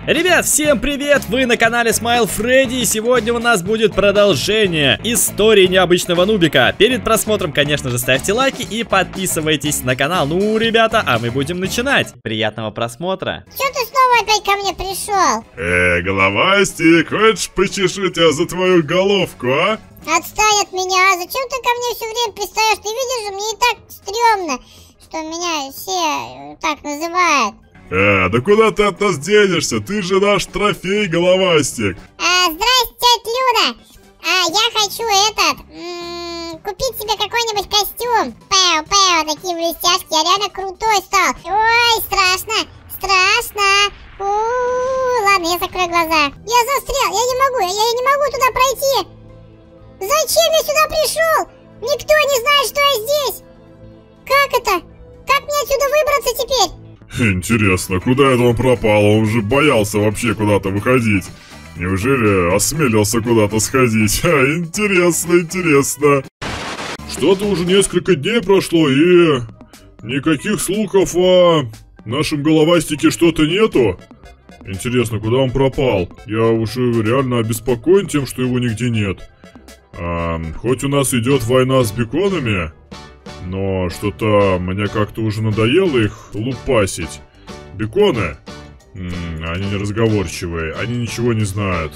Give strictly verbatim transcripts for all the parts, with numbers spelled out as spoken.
Ребят, всем привет! Вы на канале Smile Freddy, и сегодня у нас будет продолжение истории необычного нубика. Перед просмотром, конечно же, ставьте лайки и подписывайтесь на канал. Ну, ребята, а мы будем начинать. Приятного просмотра. Чё ты снова опять ко мне пришел? Э, головастик, хочешь почешу тебя за твою головку, а? Отстань от меня, зачем ты ко мне все время пристаешь? Ты видишь же, мне и так стрёмно, что меня все так называют. Э, да куда ты от нас денешься? Ты же наш трофей, головастик. А, здрасте, тетя Люда. А, я хочу этот, м-м, купить себе какой-нибудь костюм. Пэу-пэу, такие блестяшки, я реально крутой стал. Ой, страшно, страшно. У-у-у, ладно, я закрою глаза. Я застрял, я не могу, я, я не могу туда пройти. Зачем я сюда пришел? Никто не знает, что я здесь. Как это? Как мне отсюда выбраться теперь? Интересно, куда это он пропал? Он же боялся вообще куда-то выходить. Неужели осмелился куда-то сходить? Ха, интересно, интересно. Что-то уже несколько дней прошло, и никаких слухов о нашем головастике что-то нету. Интересно, куда он пропал? Я уже реально обеспокоен тем, что его нигде нет. А, хоть у нас идет война с беконами, но что-то мне как-то уже надоело их лупасить. Беконы, м-м, они неразговорчивые, они ничего не знают.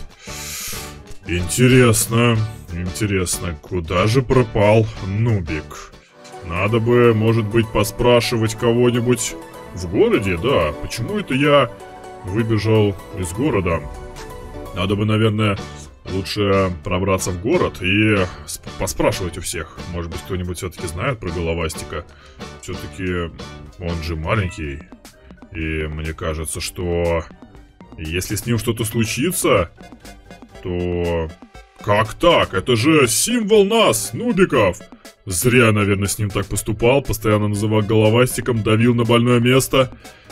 Интересно, интересно, куда же пропал нубик? Надо бы, может быть, поспрашивать кого-нибудь в городе, да. Почему это я выбежал из города? Надо бы, наверное, лучше пробраться в город и поспрашивать у всех. Может быть, кто-нибудь все-таки знает про головастика. Все-таки он же маленький. И мне кажется, что если с ним что-то случится, то... Как так? Это же символ нас, нубиков! Зря, наверное, с ним так поступал. Постоянно называл головастиком, давил на больное место.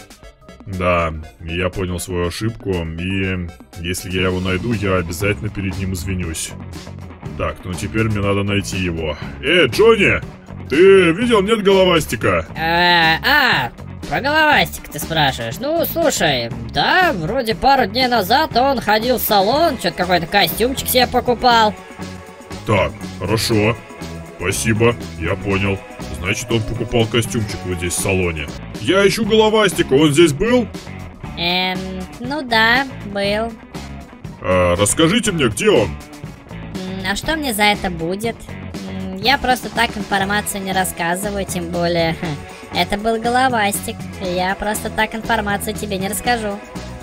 Да, я понял свою ошибку, и если я его найду, я обязательно перед ним извинюсь. Так, ну теперь мне надо найти его. Эй, Джонни, ты видел, нет головастика? А, а, про головастик ты спрашиваешь? Ну, слушай, да, вроде пару дней назад он ходил в салон, что-то какой-то костюмчик себе покупал. Так, хорошо, спасибо, я понял. Значит, он покупал костюмчик вот здесь в салоне. Я ищу головастика, он здесь был? Эм, ну да, был. А, расскажите мне, где он? А что мне за это будет? Я просто так информацию не рассказываю, тем более, это был головастик. Я просто так информацию тебе не расскажу.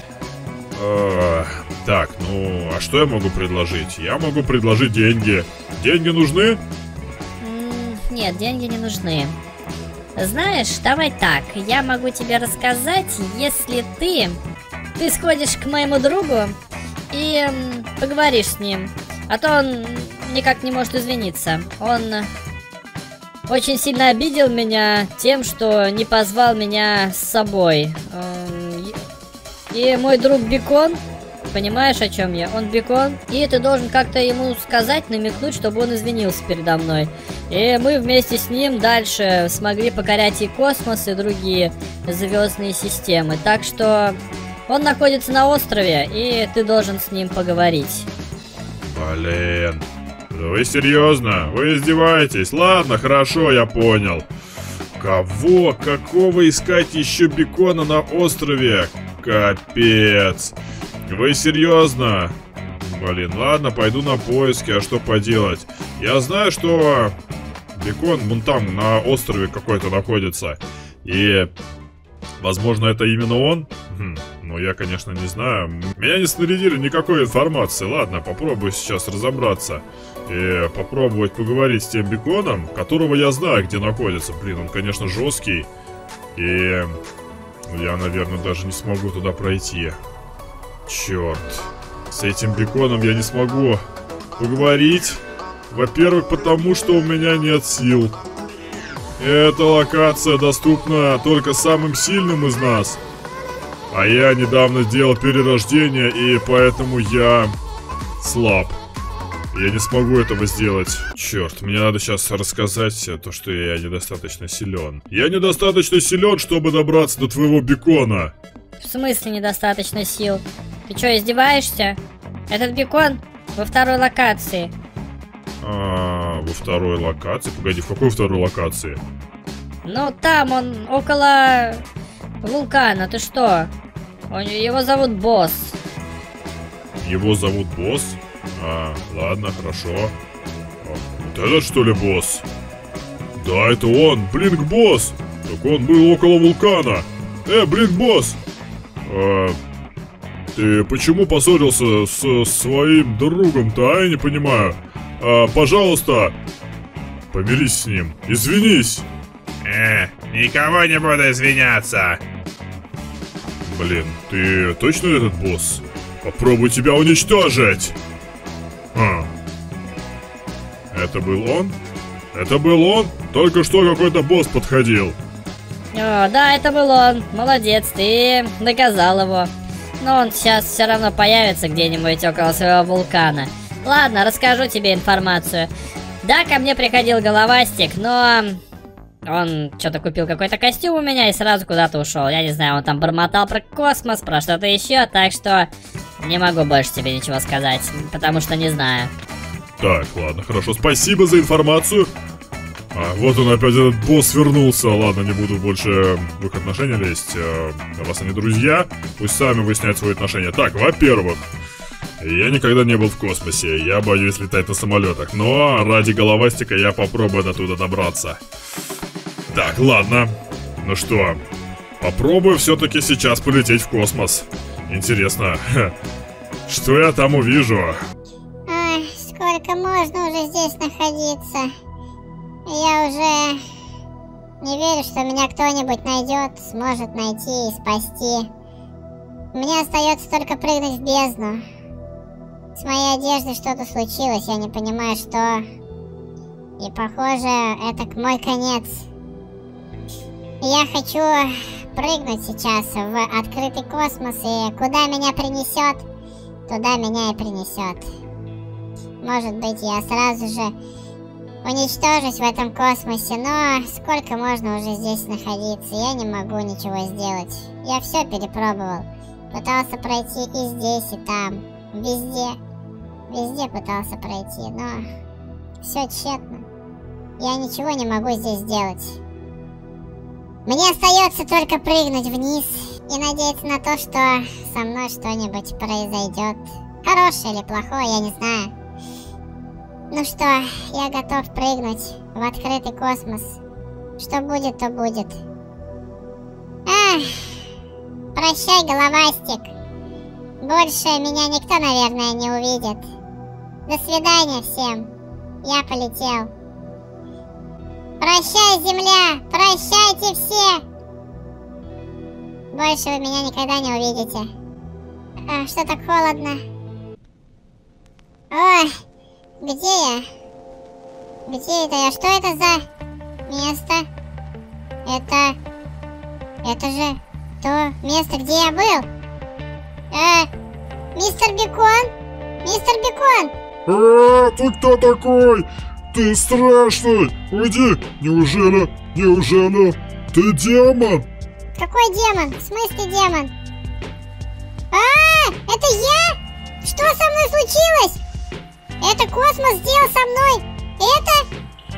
А, так, ну, а что я могу предложить? Я могу предложить деньги. Деньги нужны? Нет, деньги не нужны. Знаешь, давай так, я могу тебе рассказать, если ты Ты сходишь к моему другу и м, поговоришь с ним. А то он никак не может извиниться. Он очень сильно обидел меня тем, что не позвал меня с собой. И мой друг Бекон, понимаешь, о чем я? Он Бекон, и ты должен как-то ему сказать, намекнуть, чтобы он извинился передо мной. И мы вместе с ним дальше смогли покорять и космос, и другие звездные системы. Так что он находится на острове, и ты должен с ним поговорить. Блин, вы серьезно? Вы издеваетесь? Ладно, хорошо, я понял. Кого? Какого искать еще Бекона на острове? Капец. Вы серьезно? Блин, ладно, пойду на поиски, а что поделать? Я знаю, что Бекон вон там на острове какой-то находится. И, возможно, это именно он? Хм, ну, я, конечно, не знаю. Меня не снарядили никакой информации. Ладно, попробую сейчас разобраться. И попробовать поговорить с тем Беконом, которого я знаю, где находится. Блин, он, конечно, жесткий. И я, наверное, даже не смогу туда пройти. Черт. С этим Беконом я не смогу поговорить. Во-первых, потому что у меня нет сил. Эта локация доступна только самым сильным из нас. А я недавно сделал перерождение, и поэтому я слаб. Я не смогу этого сделать. Черт, мне надо сейчас рассказать то, что я недостаточно силен. Я недостаточно силен, чтобы добраться до твоего Бекона. В смысле недостаточно сил? Ты что, издеваешься? Этот бекон во второй локации. А, во второй локации? Погоди, в какой второй локации? Ну, там он, около вулкана, ты что? Он, его зовут Босс. Его зовут Босс? А, ладно, хорошо. А, вот этот что ли Босс? Да, это он, Блинк Босс. Так он был около вулкана. Э, Блинк Босс. А, ты почему поссорился с своим другом-то, а? Я не понимаю. А, пожалуйста, помирись с ним, извинись. Э, никого не буду извиняться. Блин, ты точно этот босс? Попробуй тебя уничтожить. А. Это был он? Это был он? Только что какой-то босс подходил. О, да, это был он. Молодец, ты доказал его. Но он сейчас все равно появится где-нибудь около своего вулкана. Ладно, расскажу тебе информацию. Да, ко мне приходил Головастик, но он что-то купил какой-то костюм у меня и сразу куда-то ушел. Я не знаю, он там бормотал про космос, про что-то еще, так что не могу больше тебе ничего сказать, потому что не знаю. Так, ладно, хорошо, спасибо за информацию. А, вот он опять, этот босс вернулся. Ладно, не буду больше в их отношения лезть. А, раз они друзья, пусть сами выясняют свои отношения. Так, во-первых, я никогда не был в космосе. Я боюсь летать на самолетах. Но ради Головастика я попробую до туда добраться. Так, ладно. Ну что, попробую все-таки сейчас полететь в космос. Интересно, что я там увижу? Ой, сколько можно уже здесь находиться? Я уже не верю, что меня кто-нибудь найдет, сможет найти и спасти. Мне остается только прыгнуть в бездну. С моей одеждой что-то случилось, я не понимаю, что. И похоже, это мой конец. Я хочу прыгнуть сейчас в открытый космос, и куда меня принесет, туда меня и принесет. Может быть, я сразу же уничтожусь в этом космосе, но сколько можно уже здесь находиться? Я не могу ничего сделать. Я все перепробовал. Пытался пройти и здесь, и там. Везде. Везде пытался пройти, но все тщетно. Я ничего не могу здесь сделать. Мне остается только прыгнуть вниз и надеяться на то, что со мной что-нибудь произойдет. Хорошее или плохое, я не знаю. Ну что, я готов прыгнуть в открытый космос. Что будет, то будет. Ах, прощай, Головастик. Больше меня никто, наверное, не увидит. До свидания всем. Я полетел. Прощай, Земля. Прощайте все. Больше вы меня никогда не увидите. А, что так холодно? Ой. Где я? Где это я? Что это за место? Это... Это же то место, где я был. Э, мистер Бекон? Мистер Бекон? А, ты кто такой? Ты страшный! Уйди! Неужели, неужели ты демон? Какой демон? В смысле демон? А, это я? Что со мной случилось? Это космос сделал со мной. Это?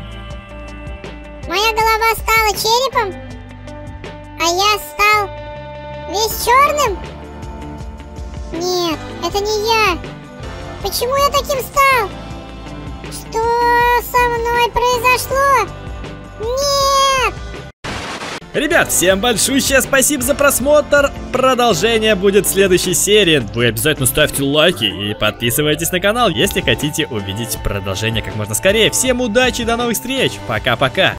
Моя голова стала черепом, а я стал весь черным? Нет, это не я. Почему я таким стал? Что со мной произошло? Нет! Ребят, всем большущее спасибо за просмотр. Продолжение будет в следующей серии. Вы обязательно ставьте лайки и подписывайтесь на канал, если хотите увидеть продолжение как можно скорее. Всем удачи и до новых встреч. Пока-пока.